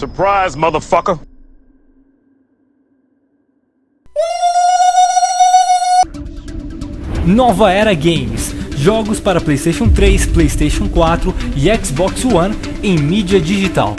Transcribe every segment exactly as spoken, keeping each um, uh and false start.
Surprise, motherfucker! Nova Era Games. Jogos para PlayStation três, PlayStation quatro e Xbox One em mídia digital.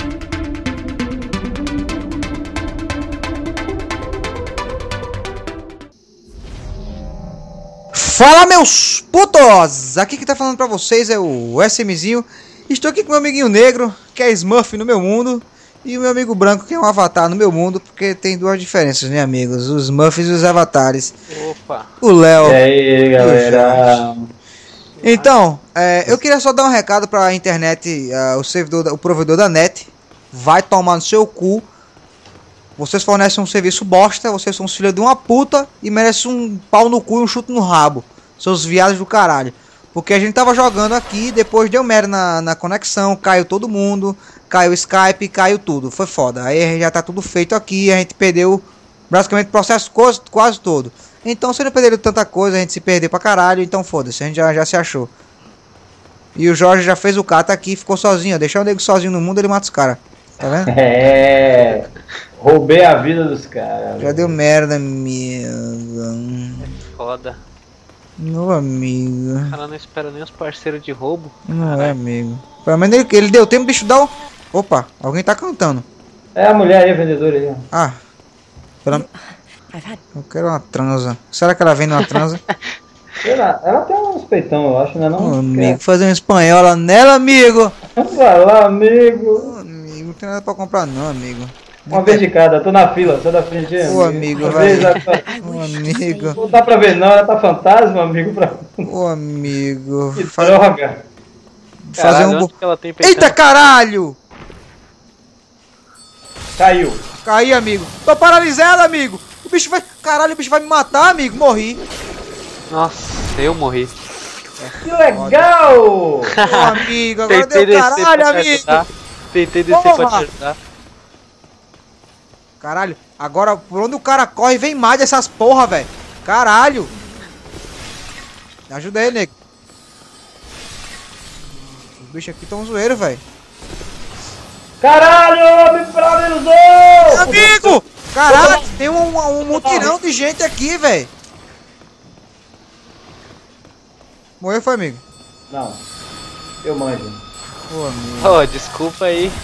Fala, meus putos! Aqui que tá falando pra vocês é o SMzinho. Estou aqui com meu amiguinho negro, que é Smurf no meu mundo, e o meu amigo branco, que é um avatar no meu mundo, porque tem duas diferenças, né, amigos? Os Smurfs e os avatares. Opa! O Léo. E aí, galera? Então, é, eu queria só dar um recado pra internet, uh, o servidor, o provedor da net. Vai tomar no seu cu. Vocês fornecem um serviço bosta, vocês são filhos de uma puta e merecem um pau no cu e um chute no rabo. Seus viados do caralho. Porque a gente tava jogando aqui, depois deu merda na, na conexão, caiu todo mundo, caiu o Skype, caiu tudo. Foi foda. Aí já tá tudo feito aqui, a gente perdeu basicamente o processo quase, quase todo. Então, se não perderam tanta coisa, a gente se perdeu pra caralho, então foda-se, a gente já, já se achou. E o Jorge já fez o cata aqui, ficou sozinho, ó. Deixar o nego sozinho no mundo, ele mata os caras. Tá vendo? É, roubei a vida dos caras. Já deu merda, amigo. Foda. Meu amigo. O cara não espera nem os parceiros de roubo. Não é, amigo. Pelo menos ele, ele deu tempo, bicho, dá o... Opa, alguém tá cantando. É a mulher aí, a vendedora aí, ó. Ah. Pela... Eu quero uma transa. Será que ela vem numa transa? Ela, ela tem uns peitão, eu acho, né? Não, Ô, não amigo, fazer uma espanhola nela, amigo. Vai lá, amigo. Ô, amigo, não tem nada pra comprar não, amigo. Uma vez de cada, tô na fila, só da frente. Ô, amigo, Uma vai. vez, ela tá- Ô, amigo. Não dá pra ver não, ela tá fantasma, amigo. Pra... Ô, amigo. Que Fa- droga. Fazer Caralho, um... onde bo- que ela tem peitão? Eita, caralho! Caiu. Caí, amigo. Tô paralisado, amigo. O bicho vai... Caralho, o bicho vai me matar, amigo. Morri. Nossa, eu morri. Que legal! Ô, amigo, agora Tentei deu descer caralho, pra te amigo. ajudar. Tentei descer pra te Porra. ajudar. Caralho, agora por onde o cara corre vem mais dessas porra, velho. Caralho. Me ajuda aí, nego. Os bichos aqui tão zoeiros, velho. Caralho, me paralisou! Amigo! Caralho, tem um, um mutirão de gente aqui, velho. Morreu, foi, amigo? Não, eu manjo. Ô, amigo. Ô, desculpa aí.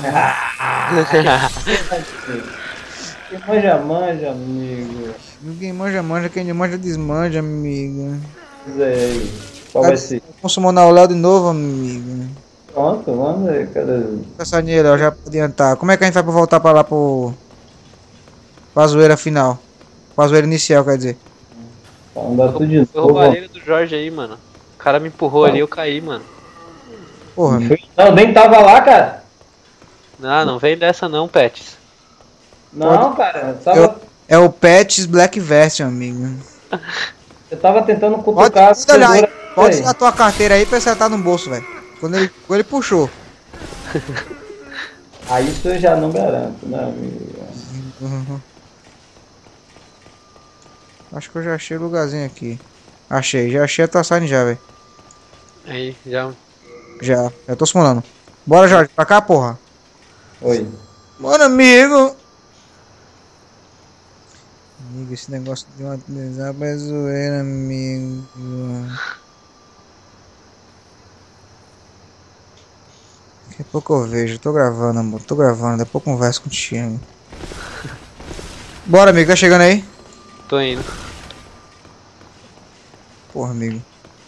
Quem manja, manja, amigo. Ninguém manja, manja. Quem não manja, desmanja, amigo. Diz aí, qual vai ser? Vamos summonar o Léo de novo, amigo. Pronto, manda aí, cadê? Essa nele, ó, já pra adiantar. Como é que a gente vai pra voltar pra lá pro... Pra zoeira final? Pra zoeira inicial, quer dizer. Andar tudo de Eu novo. roubei a orelha do Jorge aí, mano. O cara me empurrou ali, eu caí, mano. Porra, amigo. Não, nem tava lá, cara. Não, não vem dessa não, Pets. Não, cara, eu tava, Eu- É o Pets Black Version, amigo. eu tava tentando Pode, cutucar a pode olhar aí. tesoura. Pode Aí. ir na tua carteira aí pra você tá no bolso, velho. Quando ele, quando ele puxou. Ah, isso eu já não garanto, né, amigo? Uhum. Acho que eu já achei o lugarzinho aqui. Achei, já achei a tua sign já, velho. Aí, já. Já, já tô summonando. Bora, Jorge, pra cá, porra. Oi. Bora, amigo. Amigo, esse negócio de uma desaba é zoeira, amigo. Daqui a pouco eu vejo, tô gravando, amor. Tô gravando, daqui a pouco eu converso contigo. Bora, amigo, tá chegando aí? Tô indo. Porra, amigo.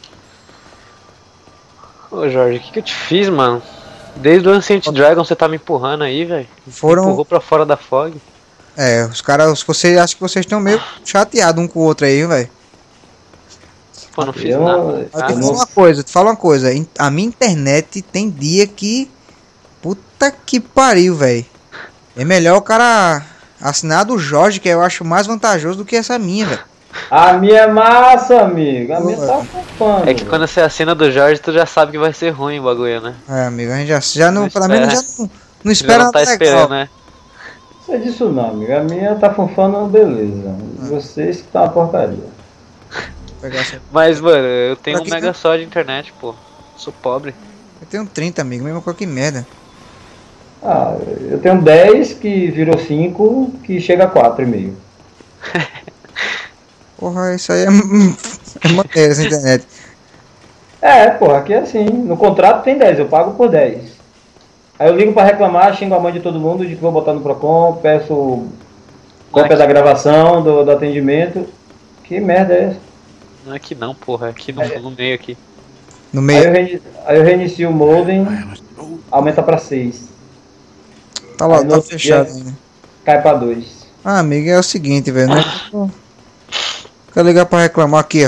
Ô, Jorge, o que que eu te fiz, mano? Desde o Ancient Dragon você tá me empurrando aí, velho. Foram- Me empurrou pra fora da fog. É, os caras, você acho que vocês estão meio chateados um com o outro aí, velho. Pô, não fiz Eu- nada. Mas Ah, te eu falo não- uma coisa, te falo uma coisa. in- A minha internet tem dia que. Puta que pariu, velho. É melhor o cara assinar do Jorge, que eu acho mais vantajoso do que essa minha, velho. A minha é massa, amigo. A minha Pô, tá fofando. É que quando você assina do Jorge, tu já sabe que vai ser ruim o bagulho, né? É, amigo, a gente já, já não, Não pelo menos já espera. não, não Já espera não tá nada legal. esperando, né? Não é disso não, amigo. A minha tá fofando, beleza. Vocês que tá uma porcaria. Vou pegar essa- Mas, mano, eu tenho Pra um quê, mega né? só de internet, pô. Sou pobre. Eu tenho trinta, amigo, mesma coisa que merda. Ah, eu tenho dez que virou cinco, que chega a quatro e meio. Porra, isso aí é, é maneiro essa internet. É, porra, aqui é assim. No contrato tem dez, eu pago por dez. Aí eu ligo pra reclamar, xingo a mãe de todo mundo de que vou botar no Procon, peço cópia da gravação, do, do atendimento. Que merda é essa? Não é aqui não, porra. É aqui no, no meio aqui. No Aí meio. eu, reini- aí eu reinicio o modem, aumenta pra seis. Tá lá, Aí no tá outro fechado dia- ainda. Cai pra dois. Ah, amigo, é o seguinte, velho. Né? Quer ligar pra reclamar aqui, ó.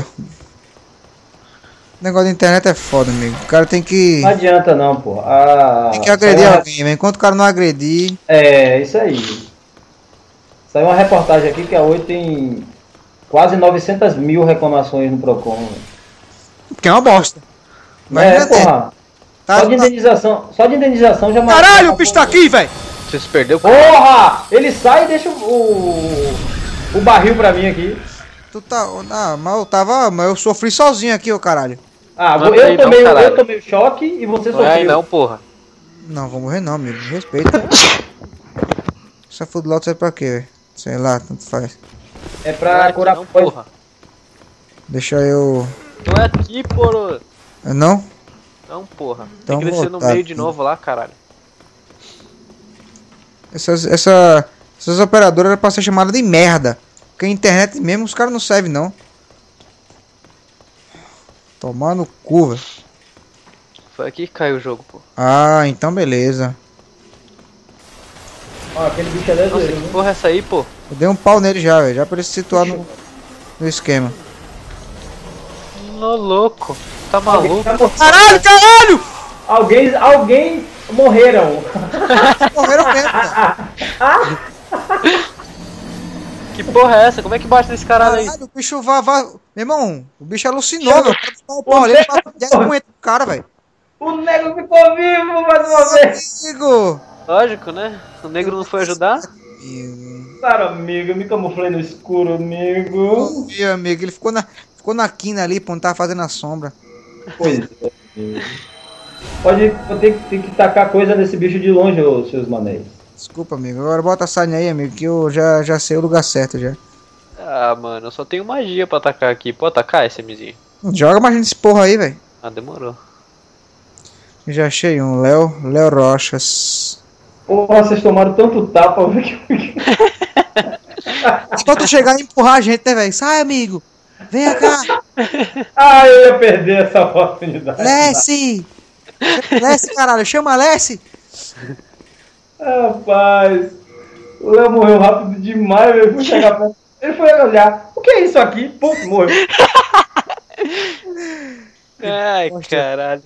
O negócio da internet é foda, amigo. O cara tem que. Não adianta não, pô. Ah, Tem que saiu agredir uma- alguém, velho. Enquanto o cara não agredir. É, isso aí. Saiu uma reportagem aqui que a Oi tem quase novecentas mil reclamações no Procon. velho. Porque é uma bosta. Mas é, não é porra. Tá, Só de tá- indenização, só de indenização já Caralho, o bicho tá aqui, velho! Você se perdeu? Porra! Ele sai e deixa o, o, o barril pra mim aqui. Tu tá. Ah, mas eu tava. Mas eu sofri sozinho aqui, ô caralho. Ah, Não é eu, aí não, tomei, o- caralho. eu tomei o choque e você Não é aí sofreu. não, porra. Não, vou morrer não, amigo. Respeita. Essa food lot serve pra quê, velho? Sei lá, tanto faz. É Não é pra aqui curar não, coisa. porra. Deixa eu. Não é aqui, porra. Ah, não? Não, porra. Então Tem que descer no voltar meio de aqui. novo lá, caralho. Essas, essa, essas operadoras eram pra ser chamadas de merda. Porque a internet mesmo os caras não servem, não. Tomar no cu, velho. Foi aqui que caiu o jogo, pô. Ah, então beleza. Ó, aquele bicho é Nossa, lezeiro, que né? porra é essa aí, pô? Eu dei um pau nele já, velho. Já pra ele se situar no, no esquema. No louco. Tá Alguém, maluco? tá mor- Caralho, caralho! alguém, alguém morreram. Morreram mesmo, velho. Que porra é essa? Como é que bate nesse caralho aí? Caralho, o bicho vai, vai. Meu irmão, o bicho alucinou, velho. O cara botou o pau ali, ele bateu dez punhetas pro cara, velho. O nego ficou vivo mais uma vez. Amigo! Lógico, né? O negro não foi ajudar? Amigo. Claro, amigo, eu me camuflei no escuro, amigo. Ih, amigo, ele ficou na, ficou na quina ali, pô, não tava fazendo a sombra. Pois é, amigo. Pode vou ter, que- ter que tacar coisa nesse bicho de longe, ô, seus manéis. Desculpa, amigo. Agora bota a saia aí, amigo, que eu já, já sei o lugar certo já. Ah, mano, eu só tenho magia pra atacar aqui. Pode atacar, S Mzinho? Joga mais nesse porra aí, velho. Ah, demorou. Já achei um, Léo, Léo Rochas. Porra, vocês tomaram tanto tapa, velho, que eu fiquei- Só tu chegar e empurrar a gente, né, velho? Sai, amigo. Vem cá. Ah, eu ia perder essa oportunidade. Lessie. Lessie, caralho. Chama Lessie. Rapaz, o Léo morreu rápido demais, velho. Fui chegar perto. Ele foi olhar. O que é isso aqui? Pum, morreu. Ai, caralho.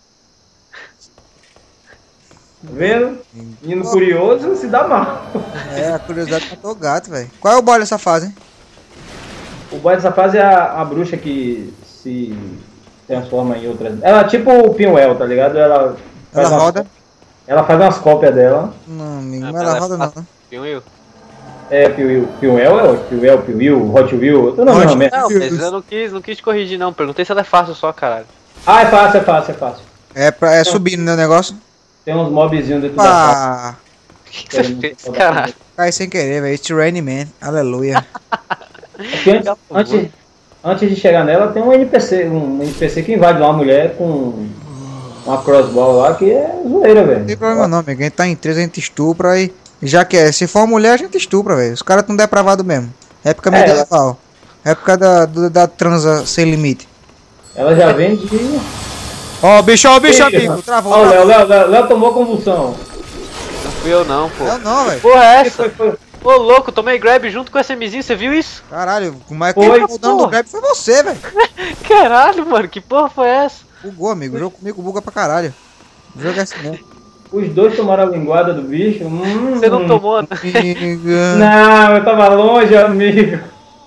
Tá vendo? Menino curioso se dá mal. É, a curiosidade matou o gato, velho. Qual é o boy dessa fase, hein? O boy dessa fase é a, a bruxa que se transforma em outras. Ela é tipo o Pinwell, tá ligado? Ela, faz Ela umas- roda? Ela faz umas cópias dela. Não, amigo, Ah, mas ela ela é roda não. fácil. Viu, eu? É, Pinwell, Pinwell é o Pinwell, Pinwheel, Hot Wheel. Eu não Hot lembro mesmo. Não, Viu? mas eu não quis, não quis te corrigir, não. Perguntei se ela é fácil só, caralho. Ah, é fácil, é fácil, é fácil. É, pra, é subindo, né, o negócio? Tem uns mobzinhos dentro da fase. Pá. O que, que você fez, caralho? Cai sem querer, velho. It's raining, man. Aleluia. Porque antes, antes, antes de chegar nela, tem um N P C, um N P C que invade uma mulher com uma crossbow lá, que é zoeira, velho. Não tem problema não, amigo. A gente tá em três, a gente estupra e. Já que é, se for mulher, a gente estupra, velho. Os caras tão depravados mesmo. Época É, medieval. Época da, do- da transa sem limite. Ela já vem de... Ó, o bicho, ó, o bicho, Ih, amigo. Travou. Ó, o travou. Léo, Léo, Léo, Léo tomou convulsão. Não fui eu, não, pô. Não, não, velho. Porra é Que essa? foi, foi? Ô, louco, tomei grab junto com esse Mzinho, você viu isso? Caralho, mas Foi, quem tá o dono do porra. grab foi você, velho. Caralho, mano, que porra foi essa? Bugou, amigo. O jogo comigo buga pra caralho. O jogo é assim mesmo. Os dois tomaram a linguada do bicho. Hum, Você não tomou, né? Amiga. Não, eu tava longe, amigo.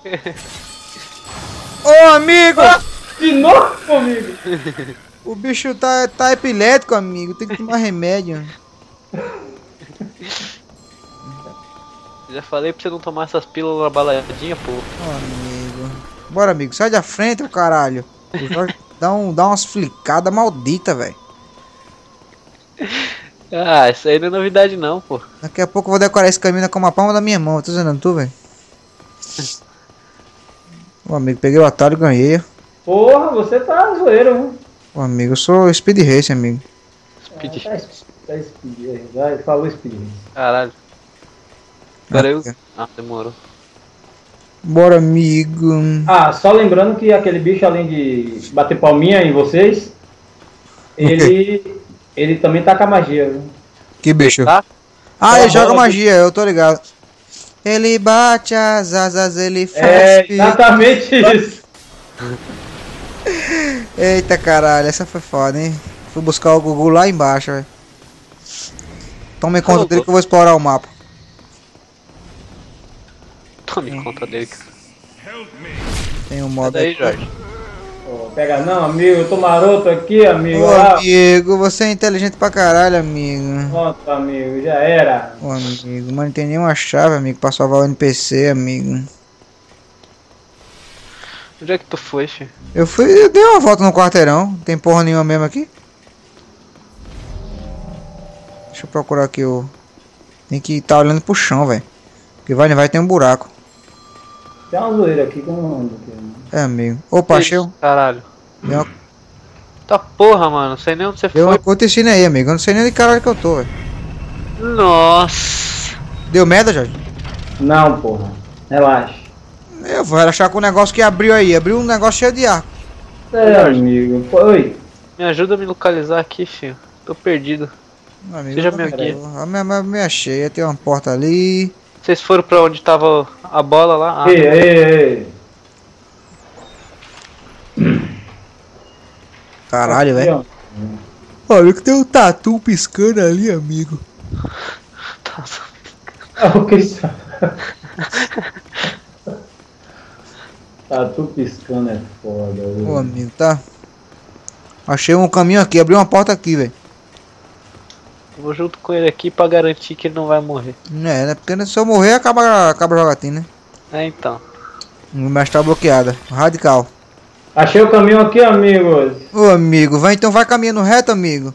Ô, amigo! De novo comigo. O bicho tá, tá epilético, amigo. Tem que tomar remédio. Já falei pra você não tomar essas pílulas baladinha, pô. Ô, amigo. Bora, amigo. Sai da frente, ô caralho. O Jorge dá, um, dá umas flicadas malditas, velho. Ah, isso aí não é novidade não, pô. Daqui a pouco eu vou decorar esse caminho com a palma da minha mão. Tô dizendo tu, velho. Ô amigo, peguei o atalho e ganhei. Porra, você tá zoeiro, viu? Ô amigo, eu sou Speed Race, amigo. Speed. Ah, tá, tá speed, vai, falou speed. Caralho. Agora eu... Ah, Ah, demorou. Bora, amigo. Ah, só lembrando que aquele bicho, além de bater palminha em vocês, ele, ele também tá com a magia, viu? Que bicho. Tá? Ah, ele Aquela joga bola magia, eu tô ligado. Ele bate as asas, ele faz É pique. exatamente isso. Eita caralho, essa foi foda, hein? Fui buscar o Gugu lá embaixo, velho. Tome conta dele que eu vou explorar o mapa. Tome conta dele, cara. Tem um Sai mob daí, aqui. Jorge. Pô, pega não, amigo, eu tô maroto aqui, amigo. Ô Ah, amigo, você é inteligente pra caralho, amigo. pronto, amigo, já era. Ô amigo, mas não tem nenhuma chave, amigo, pra salvar o N P C, amigo. Onde é que tu foi, filho? Eu fui, eu dei uma volta no quarteirão, não tem porra nenhuma mesmo aqui. Deixa eu procurar aqui o... Tem que estar olhando pro chão, velho. Porque vai, vai ter um buraco. Tem uma zoeira aqui que eu não ando aqui. É, amigo. Opa, achei um... Caralho. Deu uma, Tá porra, mano. Não sei nem onde você deu uma foi. acontecendo aí, amigo. Eu não sei nem de caralho que eu tô, velho. Nossa. Deu merda, Jorge? Não, porra. Relaxa. Eu vou relaxar com o negócio que abriu aí. Abriu um negócio cheio de arco. É, amigo. Pô, oi. Me ajuda a me localizar aqui, filho. Tô perdido. Meu amigo, Seja eu meu também guia. tô. A minha, minha, minha cheia. Tem uma porta ali. Vocês foram pra onde tava a bola lá? Ah, Ei, ei, ei. Caralho, Aqui, velho. ó. Olha que tem um tatu piscando ali, amigo. tá. Ah, o que isso? Tá tu piscando, é foda, viu? Ô, amigo, tá? Achei um caminho aqui. Abri uma porta aqui, velho. Vou junto com ele aqui pra garantir que ele não vai morrer. É, né? Porque se eu morrer, acaba, acaba a jogatina, né? É, então. O mestre tá bloqueada. Radical. Achei o caminho aqui, amigos. Ô, amigo, vai então vai caminhando reto, amigo.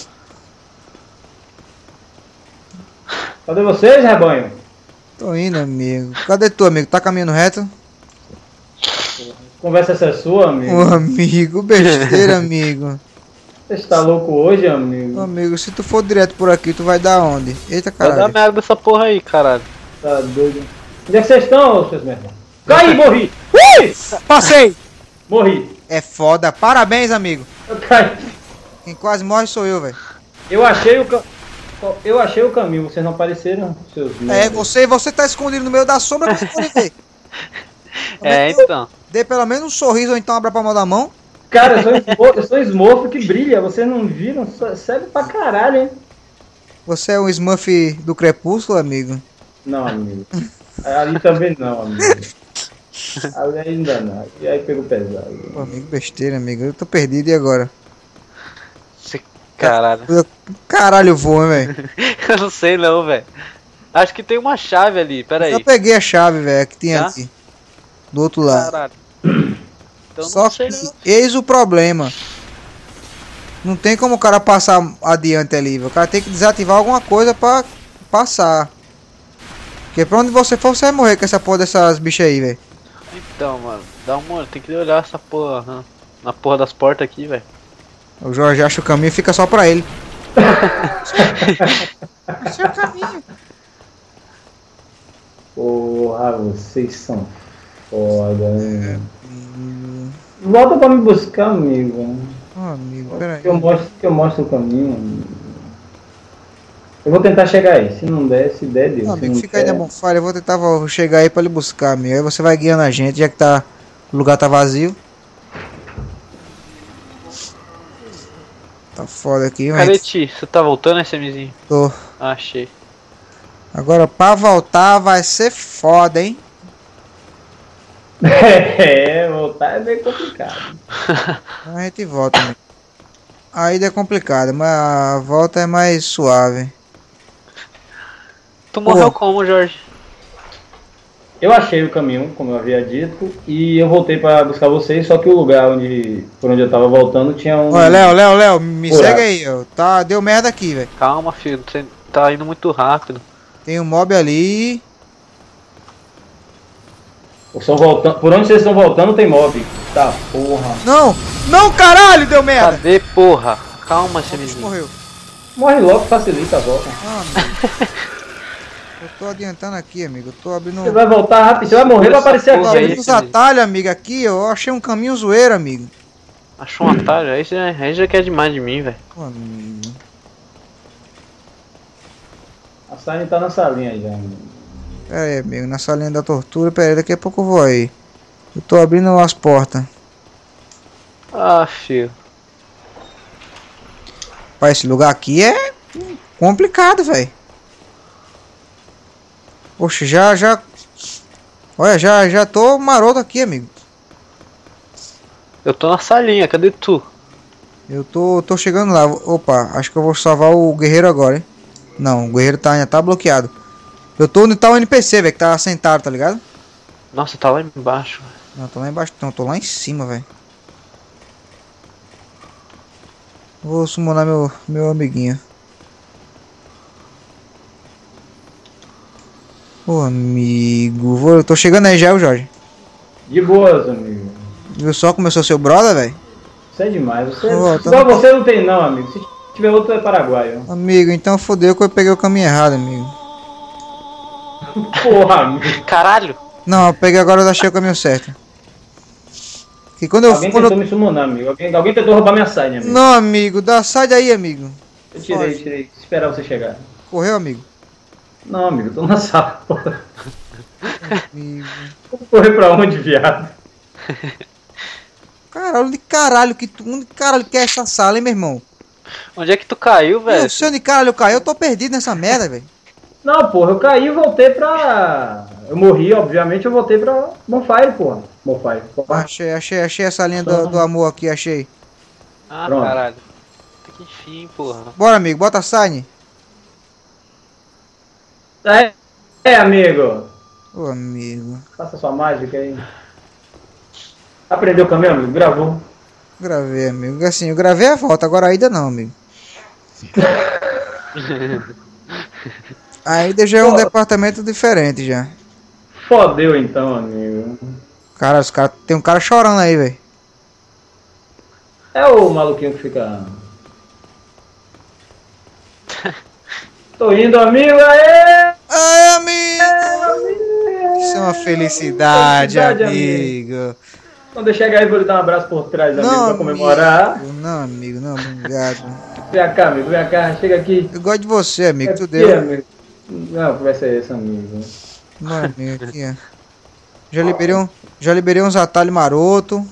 Cadê vocês, rebanho? Tô indo, amigo. Cadê tu, amigo? Tá caminhando reto? Conversa essa é sua, amigo. Ô, amigo, besteira, amigo. Você está louco hoje, Ô, amigo? amigo, se tu for direto por aqui, tu vai dar onde? Eita, Vai dar caralho. merda essa porra aí, caralho. Tá doido. Onde é que vocês estão, seus merda? Caí, morri! Passei! Morri. É foda. Parabéns, amigo. Eu caí. Quem quase morre sou eu, velho. Eu achei o ca... Eu achei o caminho, vocês não apareceram, seus É, merda. você, você tá escondido no meio da sombra que você pode ver. É, Dê- então. Dê pelo menos um sorriso ou então abra a palma da mão. Cara, eu sou, um Smurf, eu sou um Smurf que brilha, vocês não viram? Só- Serve pra caralho, hein? Você é um Smurf do Crepúsculo, amigo. Não, amigo. Ali também não, amigo. Ali ainda não. E aí pegou pesado. Pô, amigo, besteira, amigo. Eu tô perdido e agora? Esse caralho. Eu- Caralho, eu vou, hein, velho. Eu não sei não, velho. Acho que tem uma chave ali, pera aí. Eu peguei a chave, velho, que tinha Já? aqui. Do outro lado. Caralho. Então Só não que, sei não. eis o problema. Não tem como o cara passar adiante ali. O cara tem que desativar alguma coisa pra passar. Porque pra onde você for, você vai morrer com essa porra dessas bichas aí, velho. Então, mano, dá uma olhada, tem que olhar essa porra hã, na porra das portas aqui, velho. O Jorge acha o caminho e fica só pra ele. Esse é o caminho. Porra, vocês são foda, né? Volta pra me buscar, amigo. Ô, amigo, peraí. Que eu mostro, que eu mostro o caminho, amigo. Eu vou tentar chegar aí. Se não der, se der, Deus. Não, Se amigo, não fica aí der- na bonfire. Eu vou tentar vo- chegar aí pra ele buscar, amigo. Aí você vai guiando a gente, já que tá, o lugar tá vazio. Tá foda aqui, Cadê mas Ti? Você tá voltando, SMzinho? tô. Ah, achei. Agora pra voltar vai ser foda, hein? É, voltar é bem complicado. A gente volta, amigo. A ida é complicada, mas a volta é mais suave. Tu morreu Pô. como, Jorge? Eu achei o caminho, como eu havia dito, e eu voltei pra buscar vocês, só que o lugar onde, por onde eu tava voltando tinha um... Olha, Léo, Léo, Léo, me Buraco. segue aí, ó. Tá, deu merda aqui, velho. Calma, filho, você tá indo muito rápido. Tem um mob ali. Vocês estão voltando... Por onde vocês estão voltando tem mob. Tá, porra. Não! Não, caralho, deu merda! Cadê, porra? Calma, O bicho Chemizinho. morreu. Morre logo, facilita a volta. Ah, amigo. Eu tô adiantando aqui, amigo. Eu tô abrindo... Você vai voltar rápido, você vai morrer, vai aparecer Tô Porra, aqui. aí, abrindo os atalhos, amigo, aqui, ó. Eu achei um caminho zoeiro, amigo. Achou um atalho? Aí já, aí já quer demais de mim, velho. Pô, amigo. A Sign tá na salinha já. Pera aí, amigo. Na salinha da tortura. Pera aí, daqui a pouco eu vou aí. Eu tô abrindo as portas. Ah, filho. Pai, esse lugar aqui é complicado, velho. Poxa, já, já... Olha, já, já tô maroto aqui, amigo. Eu tô na salinha, cadê tu? Eu tô, tô chegando lá. Opa, acho que eu vou salvar o guerreiro agora, hein. Não, o guerreiro tá, tá bloqueado. Eu tô onde tá o N P C, velho, que tá sentado, tá ligado? Nossa, tá lá embaixo. Não, tô lá embaixo, não, tô lá em cima, velho. Vou summonar meu, meu amiguinho. Ô, amigo. Vou, eu tô chegando aí já, o Jorge. De boas, amigo. Viu só como eu sou seu brother, velho? Isso é demais. Você, Ô, tá igual no- você não tem não, amigo. Se tiver outro é paraguaio. Amigo, então fodeu que eu peguei o caminho errado, amigo. Porra, amigo. Caralho! Não, eu peguei agora, eu achei o caminho certo. Que quando eu... Alguém Quando tentou eu... me summonar, amigo. Alguém, alguém tentou roubar minha Sign, amigo. Não, amigo, dá, sai daí, amigo. Eu tirei, tirei. Esperar você chegar. Correu, amigo? Não, amigo, eu tô na sala. Porra. Amigo. Vou correr pra onde, viado? Caralho, onde caralho que tu... Onde caralho que é essa sala, hein, meu irmão? Onde é que tu caiu, Eu velho? sei onde caralho eu caí, eu tô perdido nessa merda, velho. Não, porra, eu caí e voltei pra... Eu morri, obviamente, eu voltei pra Bonfire, porra. Bonfire. Porra. Achei, achei, achei essa linha do, do amor aqui, achei. Ah, Pronto. caralho. Até que enfim, porra. Bora, amigo, bota a sign. É, é, amigo. Ô, amigo. Faça sua mágica aí. Aprendeu o caminho, amigo? Gravou. Gravei, amigo. Assim, eu gravei a volta, agora ainda não, amigo. Ainda já é um Pô. departamento diferente já. Fodeu então, amigo. Cara, os cara, tem um cara chorando aí, velho. É o maluquinho que fica... Tô indo, amigo, aê! Ai, amigo! Isso é uma felicidade, Felicidade, amigo. Quando eu chegar aí, vou lhe dar um abraço por trás, amigo, Não, pra comemorar. amigo, não, amigo, não, obrigado. Vem cá, amigo, vem cá, chega aqui. Eu gosto de você, amigo, tu Aqui, deu. amigo. Não, que vai ser esse, amigo. Bora, amigo, aqui, ó. Já liberei, um, já liberei uns atalhos maroto.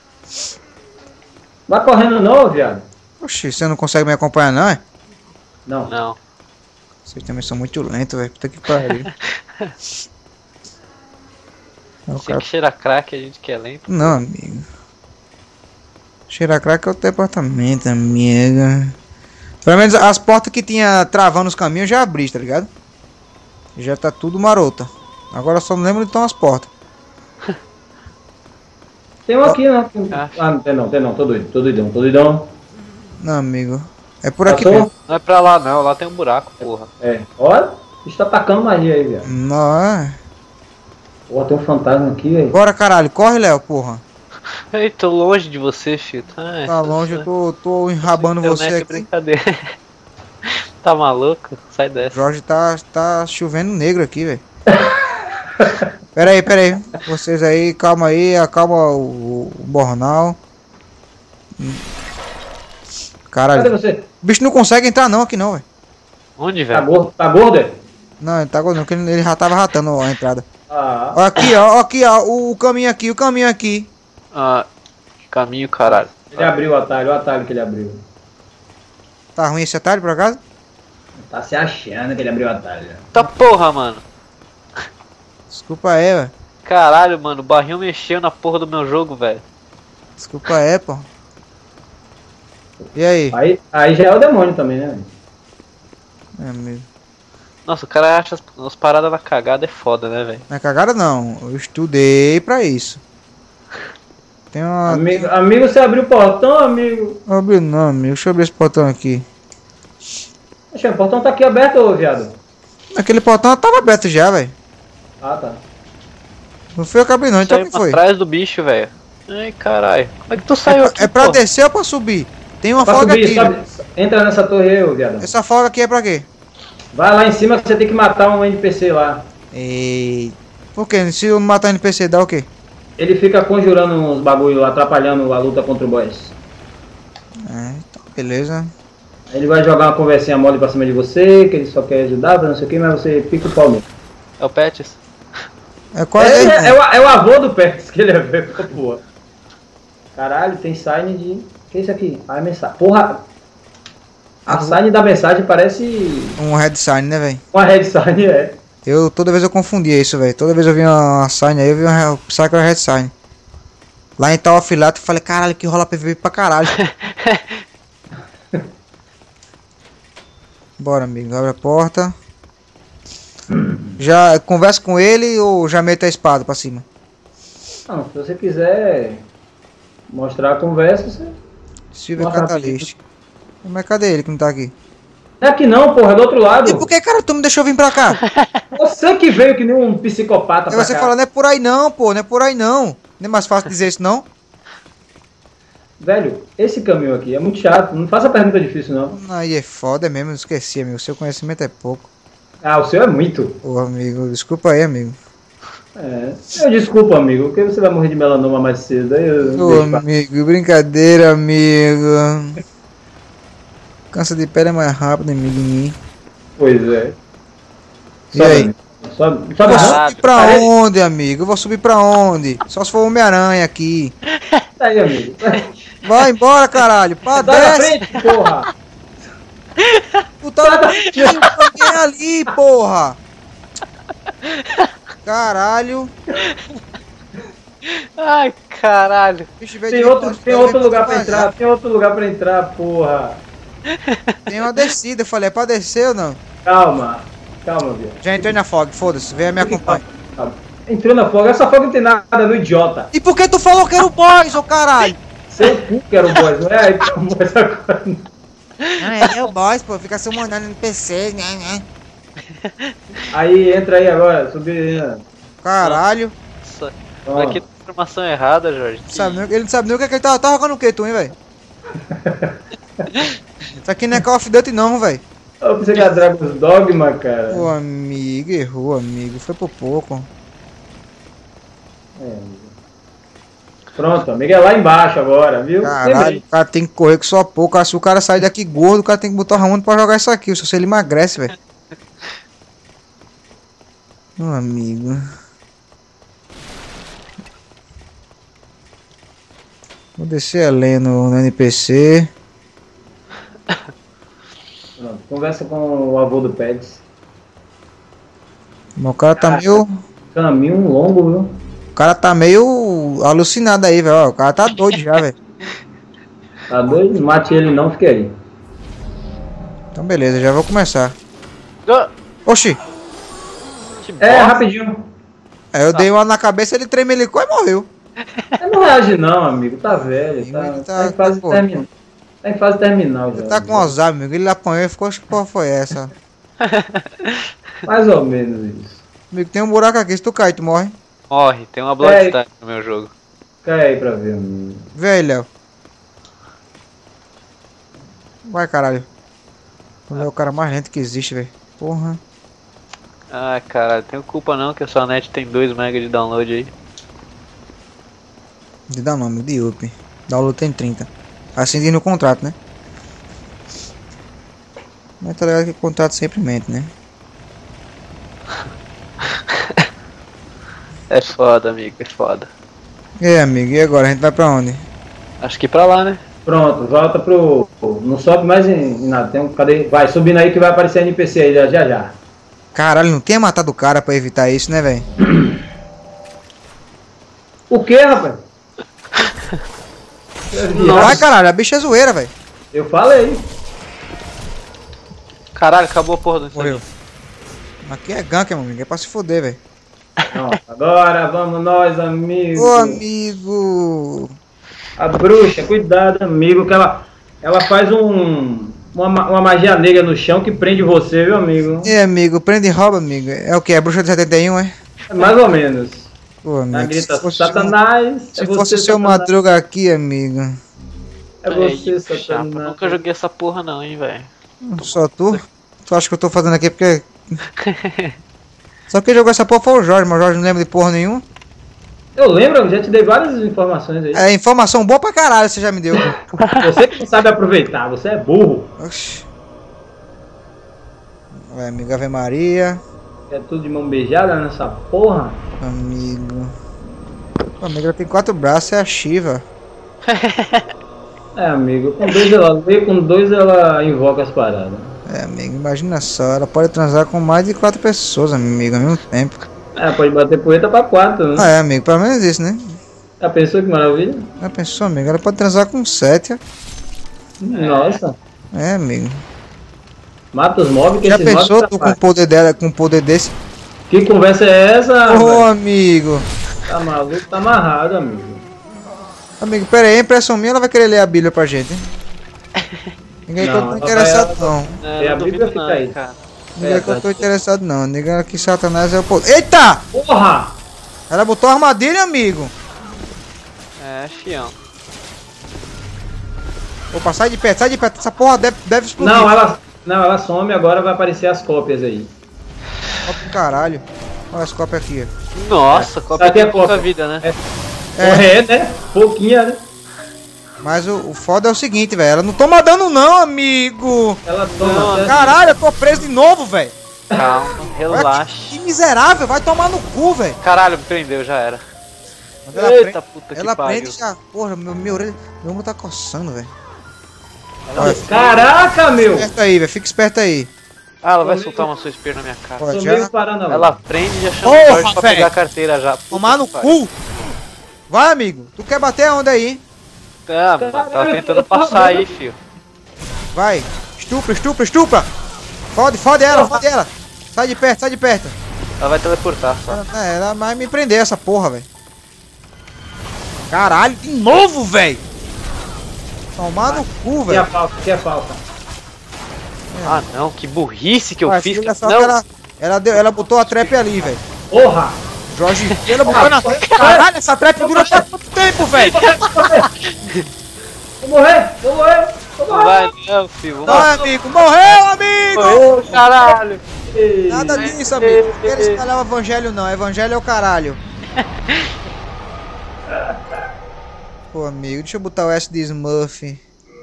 Vai correndo não, viado. Oxi, você não consegue me acompanhar, não, é? Não. Não. Vocês também são muito lentos, velho. Puta que pariu. Não, Você cara... que cheira crack, a gente que é lento. não, amigo. Cheirar crack é o departamento, amiga. Pelo menos as portas que tinha travando os caminhos eu já abri, tá ligado? Já tá tudo marota. Agora eu só não lembro onde estão as portas. Tem um aqui, né? Ah. Ah, não tem não, tem não, tô doido, tô doidão, tô doidão. Não, amigo. É por aqui Passou? mesmo. Não é pra lá não, lá tem um buraco, porra. É, olha, está atacando magia aí, viado. Não, é. Pô, tem um fantasma aqui, velho. Bora, caralho. Corre, Léo, porra. Ei, tô longe de você, filho. Ah, Tá longe, eu tô, tô enrabando Internet você é aqui. brincadeira. Tá maluco? Sai O dessa. Jorge tá, tá chovendo negro aqui, velho. Pera aí, pera aí. Vocês aí, calma aí, acalma o, o Bornal. Hum. Cadê Caralho. você? O bicho não consegue entrar não aqui não, velho. Onde, Tá velho? gordo? Tá gordo? é? Não, ele tá não, porque ele ele já tava ratando ó, a entrada. Ah, Ó, aqui, ó, ó, aqui, ó, o, o caminho aqui, o caminho aqui. Ah, caminho, caralho. ele abriu o atalho, o atalho que ele abriu. Tá ruim esse atalho, por acaso? Tá se achando que ele abriu o atalho. Tá porra, mano. Desculpa aí, velho. Caralho, mano, o barril mexeu na porra do meu jogo, velho. Desculpa aí, pô. E aí? Aí, aí já é o demônio também, né? É, amigo. Nossa, o cara acha as, as paradas na cagada é foda, né, velho? Não é cagada não, eu estudei pra isso. Tem uma... Amigo, amigo, você abriu o portão, amigo? Não abriu não, amigo. Deixa eu abrir esse portão aqui. Oxe, o portão tá aqui aberto, ô viado. Aquele portão tava aberto já, velho. Ah, tá. Não foi eu que abri não, então Saiu quem foi? atrás do bicho, velho. Ai, caralho. Como é que tu saiu É, aqui, pra- é pra pô? descer ou pra subir? Tem uma Pra folga subir, aqui. sobe- velho. entra nessa torre aí, ô viado. Essa folga aqui é pra quê? Vai lá em cima que você tem que matar um N P C lá. Ei. Por quê? Se eu não matar N P C, dá o quê? Ele fica conjurando uns bagulho, atrapalhando a luta contra o boss. É, então, beleza. Aí ele vai jogar uma conversinha mole pra cima de você, que ele só quer ajudar, não sei o que, mas você pica o pau nele. É o Pets? É qual É, é? é, é o, é o avô do Pets que ele é velho, porra. Caralho, tem sign de... Que é isso aqui? Ah, é mensagem. Porra! A sign da mensagem parece Um red sign, né, velho? uma red sign, é. Eu, toda vez eu confundia isso, velho. Toda vez eu vi uma sign aí, eu vi uma pensava que era red sign. Lá em tal afilhado, eu falei, caralho, que rola P V P pra caralho. Bora, amigo, abre a porta. Já conversa com ele ou já mete a espada pra cima? Não, se você quiser mostrar a conversa, você... Silver Mostra Catalyst. Mas cadê ele que não tá aqui? Não é aqui não, porra, é do outro lado. E por que, cara, tu me deixou vir pra cá? Você que veio que nem um psicopata Aí pra você cá. fala, não é por aí não, pô, não é por aí não. Não é mais fácil dizer isso não? Velho, esse caminho aqui é muito chato, não faça pergunta difícil não. Aí é foda mesmo, eu esqueci, amigo. Seu conhecimento é pouco. Ah, o seu é muito. Ô, amigo, desculpa aí, amigo. É, eu desculpa, amigo, porque você vai morrer de melanoma mais cedo. Aí eu Ô, deixo pra... amigo, brincadeira, amigo. Câncer de pele é mais rápido, amigo, em mim. Pois é. E Sobe, aí? amigo. Sobe, Eu sobe vou rápido. Caralho. subir pra Parece- onde, amigo? Eu vou subir pra onde? Só se for Homem-Aranha aqui. Tá aí, amigo. Vai embora, caralho. Pá, Sai da desce. frente, porra. Tu tá no cantinho, alguém ali, porra. Caralho. Ai, caralho. Bicho veio Tem de outro, baixo, tem veio outro de lugar pra baixo. entrar, tem outro lugar pra entrar, porra. Tem uma descida. Eu falei, é pra descer ou não? Calma, calma, viu. Já entrei na fog, foda-se. Vem me acompanha. Calma. Entrou na foga, essa foga não tem nada, no idiota. E por que tu falou que era o boys, ô caralho? Seu cu que era o boss, não é? Aí tá o boss agora. Não, é, é o boys, pô. Fica summonando no P C, né, né? Aí entra aí agora, subir aí, né? Caralho. Nossa, Ó. aqui tem informação errada, Jorge. Que- Sabe, nem- ele não sabe nem o que, é que ele tá, tá jogando o que, tu, hein, velho? Isso aqui não é Call of Duty não, velho. Eu pensei que era Dragon's Dogma, cara. Ô, amigo, errou, amigo. Foi por pouco. É, amigo. Pronto, amigo, é lá embaixo agora, viu? Caralho, Lembrei. o cara tem que correr com só pouco. Se o cara sair daqui gordo, o cara tem que botar o Ramon pra jogar isso aqui. Se ele emagrece, velho. Meu amigo. Vou descer a lenha no, no N P C. Pronto, conversa com o avô do Pets. Mas o cara tá Ah, meio. Caminho longo, viu? O cara tá meio alucinado aí, velho. Ó, o cara tá doido já, velho. Tá doido? Mate ele não, fique aí. Então beleza, já vou começar. Ah, Oxi! que É, bosta. rapidinho. Aí eu dei uma na cabeça, ele tremelicou e morreu. Ele não reage não, amigo. Tá velho. Sim, Tá, ele tá- tá em fase tá, pô. terminal. Tá em fase terminal já. Ele tá com Alzheimer, amigo. Ele apanhou e ficou, acho que porra foi essa. Mais ou menos isso. Amigo, tem um buraco aqui, se tu cair, tu morre. Morre, tem uma É. Bloodstone no meu jogo. Cai aí pra ver, amigo. Vê aí, Léo. Vai, caralho. O Léo é o cara mais lento que existe, velho. Porra. Ah, caralho, tenho culpa não que a sua net tem dois mega de download aí. De dar nome, de up. Download tem trinta. Assim diz no contrato, né? Mas tá ligado que o contrato sempre mente, né? É foda, amigo, é foda. E aí, amigo, e agora? A gente vai pra onde? Acho que pra lá, né? Pronto, volta pro... Não sobe mais em, em nada. Tem um... Cadê? Vai, subindo aí que vai aparecer N P C aí já já. já. Caralho, não tinha matado o cara pra evitar isso, né, velho? O que, rapaz? É viado. Vai, caralho, a bicha é zoeira, velho. Eu falei. Caralho, acabou a porra do Morreu. incêndio. Aqui é gank, meu amigo. É pra se foder, velho. Agora vamos nós, amigo. Ô, amigo. A bruxa, cuidado, amigo, que ela, ela faz um, uma, uma magia negra no chão que prende você, viu, amigo? E amigo, prende e rouba, amigo. É o que? É bruxa de setenta e um, é? É mais ou menos. Pô, amigo. Ela grita, se fosse Satanás, Se é fosse você, o seu Satanás. Madruga aqui, amigo. É Aí, você, chapa, Satanás. nunca joguei essa porra não, hein, velho. Só tu? Tu acha que eu tô fazendo aqui porque... Só quem jogou essa porra foi o Jorge, mas o Jorge não lembra de porra nenhuma. Eu lembro, eu já te dei várias informações aí. É, informação boa pra caralho você já me deu. Você que não sabe aproveitar, você é burro. Oxi. Vai, amigo, Ave Maria. É tudo de mão beijada nessa porra. Amigo. Pô, amigo, ela tem quatro braços, é a Shiva. É, amigo, com dois ela lê, com dois ela invoca as paradas. É, amigo, imagina só, ela pode transar com mais de quatro pessoas, amigo, ao mesmo tempo. É, pode bater poeta pra quatro, né? Ah, é, amigo, pelo menos isso, né? Já pensou que maravilha? Já pensou, amigo? Ela pode transar com sete. Nossa. É, amigo. Mata os mobs que Já esses pensou mobs tu com o poder dela, com o poder desse? Que conversa é essa? Ô, velho? amigo. Tá maluco, tá amarrado, amigo. Amigo, pera aí, a impressão minha, ela vai querer ler a Bíblia pra gente, hein? Ninguém que eu Não, tô ela interessado, vai- não. É, É, a não Bíblia duvido fica não, aí. cara. Ninguém É, que eu tô tá. interessado, não. Ninguém que Satanás é o poder. Eita! Porra! Ela botou armadilha, amigo. É, chião. Opa, sai de perto, sai de perto. Essa porra deve, deve explodir. Não, ela, não, ela some, agora vai aparecer as cópias aí. Ó pro caralho. Olha as cópias aqui, ó. Nossa, cópia Aqui é tem pouca cópia. vida, né? É, É. é né? Pouquinha, né? Mas o, o foda é o seguinte, velho. Ela não toma dano, não, amigo. Ela toma. Não, até- Caralho, eu tô preso de novo, velho. Calma, Olha relaxa. Que, que miserável, vai tomar no cu, velho. Caralho, me prendeu, já era. Quando ela Eita prende, puta que ela pariu. prende já. Porra, meu, meu orelha. Meu ombro tá coçando, velho. Caraca, meu! Esperto aí, velho. Fica esperto aí. Ah, ela vai Tô soltar uma sua spear na minha cara. Ó, Tô já. meio parando lá. Ela prende e já chama Porra, o Jorge pra velho. pegar a carteira já. Puta Tomar no que pariu. cu. Vai, amigo. Tu quer bater onde aí, hein? Ah, mano, tava tentando passar aí, fio. Vai. Estupra, estupra, estupra. Fode, fode ela, fode ela. Sai de perto, sai de perto. Ela vai teleportar só. É, ela vai me prender essa porra, velho. Caralho, de novo, velho. Tomar no cu, Que é velho. falta, que é falta. Ah não, que burrice que eu Mas fiz. olha cara. só que Não, ela, ela, deu, ela botou a trap ali, velho. Porra! Jorge, ela botou na... Caralho, essa trap dura por quanto tempo, velho? Vou morrer! Vou morrer! Vou não morrer! vai não, filho. Não, amigo. Morreu, amigo. Morreu, caralho. Nada disso, amigo. Não quero espalhar o evangelho, não. Evangelho é o caralho. Pô, amigo, deixa eu botar o S de Smurf.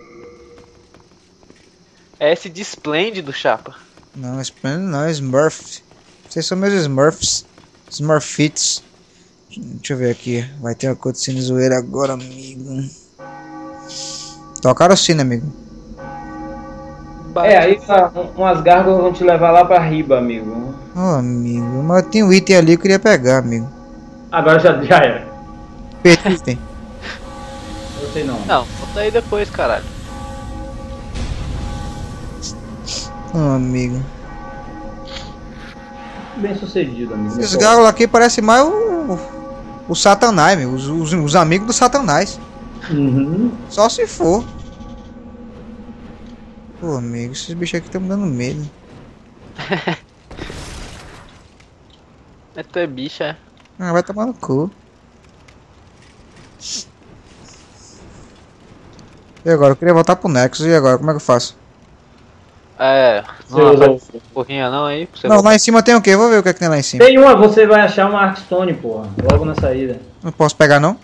É esse de esplêndido, chapa. Não, Splendid não, é Smurf. Vocês são meus Smurfs. Smurfits. Deixa eu ver aqui. Vai ter uma cutscene zoeira agora, amigo. Tocaram o sino, amigo. É, aí tá, um- umas gárgulas vão te levar lá pra riba, amigo. Ô, amigo. Mas tem um item ali que eu queria pegar, amigo. Agora já, já era. Perdi o item. Eu sei não. Não, volta aí depois, caralho. Ô, amigo. Bem sucedido, amigo. Esses gárgulas aqui parecem mais o... O Satanás, amigo. Os, os, os amigos do Satanás. Uhum. Só se for. Pô, amigo, esses bichos aqui estão me dando medo. É tu é bicha, é? Ah, vai tomar no cu. E agora? Eu queria voltar pro Nexus. E agora? Como é que eu faço? É, Você não usa aperta o- um pouquinho não aí, pra você Não, voltar. lá em cima tem o quê? Vou ver o que é que tem lá em cima. Tem uma, você vai achar uma Artstone, porra. Logo na saída. Não posso pegar, não?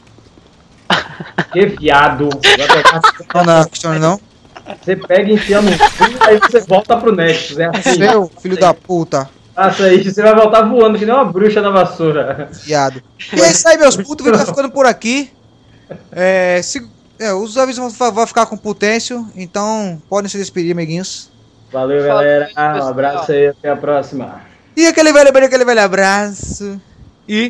Que viado. Vai pegar- Não, não, questão não. Você pega e enfia no cu, aí você volta pro Nexus. É assim. Seu filho da puta. Faça aí, você vai voltar voando que nem uma bruxa na vassoura. Viado. E é isso aí, meus putos. O vídeo tá ficando por aqui. É, se, é, os avisos vão, vão ficar com potência. Então, podem se despedir, amiguinhos. Valeu, Fala, galera. pessoal. Um abraço aí, até a próxima. E aquele velho beijo, aquele velho abraço. E...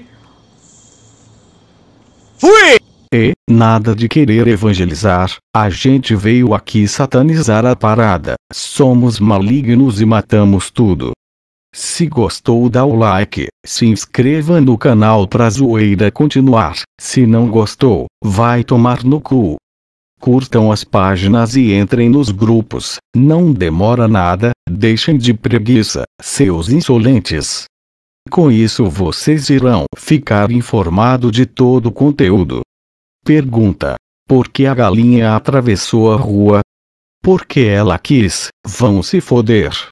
Fui! E, nada de querer evangelizar, a gente veio aqui satanizar a parada. Somos malignos e matamos tudo. Se gostou, dá o like, se inscreva no canal pra zoeira continuar. Se não gostou, vai tomar no cu. Curtam as páginas e entrem nos grupos, não demora nada, deixem de preguiça, seus insolentes. Com isso vocês irão ficar informado de todo o conteúdo. Pergunta: por que a galinha atravessou a rua? Porque ela quis, vão se foder.